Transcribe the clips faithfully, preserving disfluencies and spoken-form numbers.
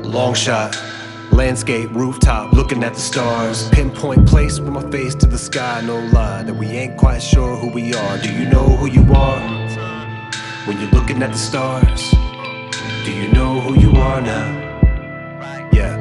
Long shot, landscape, rooftop, looking at the stars. Pinpoint place with my face to the sky, no lie. That we ain't quite sure who we are. Do you know who you are? When you're looking at the stars, do you know who you are now? Yeah.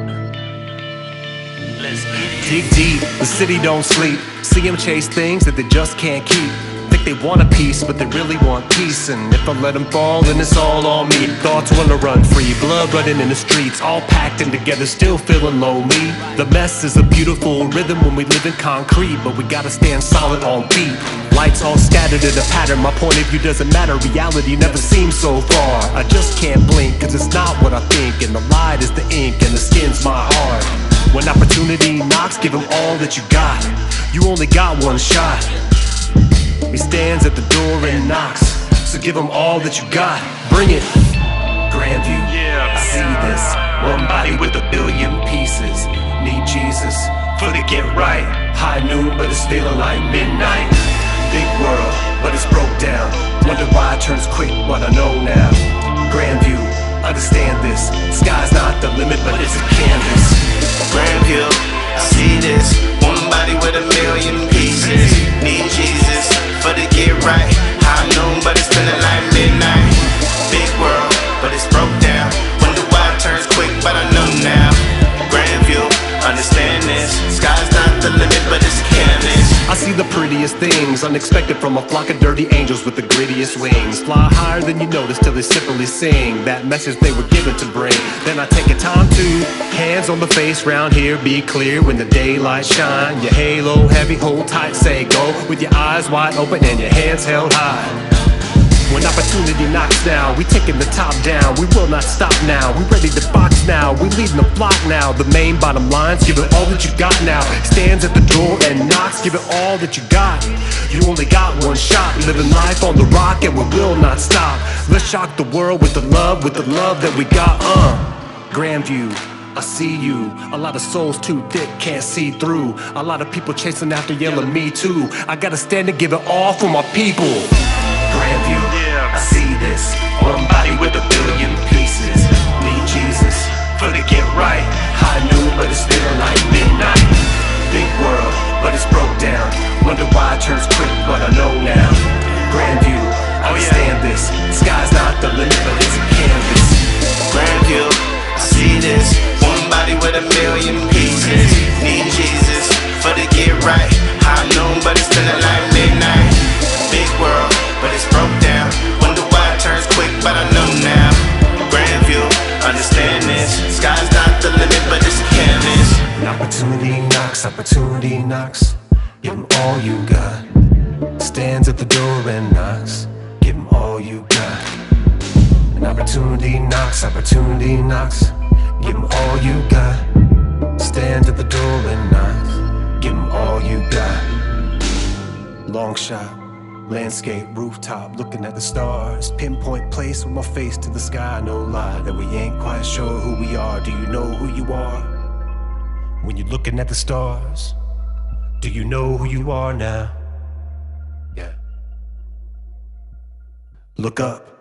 Let's get it. Dig deep, the city don't sleep. See them chase things that they just can't keep. Think they want a piece, but they really want peace. And if I let them fall, then it's all on me. Thoughts wanna run free, blood running in the streets, all packed in together, still feeling lonely. The mess is a beautiful rhythm when we live in concrete, but we gotta stand solid on beat. Lights all scattered in a pattern, my point of view doesn't matter. Reality never seems so far. I just can't blink, cause it's not what I think. And the light is the ink, and the skin's my heart. When opportunity knocks, give them all that you got. You only got one shot. He stands at the door and knocks, so give him all that you got. Bring it. Grandview, I see this. One body with a billion pieces. Need Jesus for the get right. High noon, but it's feeling like midnight. Big world, but it's broke down. Wonder why it turns quick, what I know now. Grandview, understand this. Sky's not the limit, but it's a canvas. Grandview, I see this. One body with a million pieces. Need Jesus for the get right. High noon, but it's feeling like midnight. Big world, but it's broke down. Wonder why it turns quick, but I know now. Grandview, understand this. Sky's not the limit, but it's a canvas. I see the prettiest things, unexpected from a flock of dirty angels with the grittiest wings. Fly higher than you notice till they simply sing that message they were given to bring. Then I take a time to hands on the face round here, be clear when the daylight shine. Your halo heavy, hold tight, say go with your eyes wide open and your hands held high. When opportunity knocks now, we taking the top down. We will not stop now, we ready to box now. We leading the flock now, the main bottom lines. Give it all that you got now. Stands at the door and knocks, give it all that you got. You only got one shot, living life on the rock and we will not stop. Let's shock the world with the love, with the love that we got, uh Grandview, I see you. A lot of souls too thick, can't see through. A lot of people chasing after yelling me too. I gotta stand and give it all for my people. Grandview, I see this. One body with a billion pieces. Need Jesus for the get right. High noon, but it's feeling like midnight. Big world, but it's broke down. Wonder why it turns quick, but I know now. Grandview, understand this. Sky's not the limit, but it's a canvas. Grandview, I see this. One body with a million pieces. Need Jesus for the get right. High noon, but it's feeling like midnight. Big world, but it's broke down. Wonder why it turns quick, but I know now. Grandview, understand this. Sky's not the limit, but it's a canvas. An opportunity knocks, opportunity knocks. Give him all you got. Stands at the door and knocks. Give him all you got. An opportunity knocks, opportunity knocks. Give him all you got. Stands at the door and knocks. Give him all you got. Long shot, landscape, rooftop, looking at the stars. Pinpoint place with my face to the sky, no lie. That we ain't quite sure who we are. Do you know who you are? When you're looking at the stars, do you know who you are now? Yeah. Look up.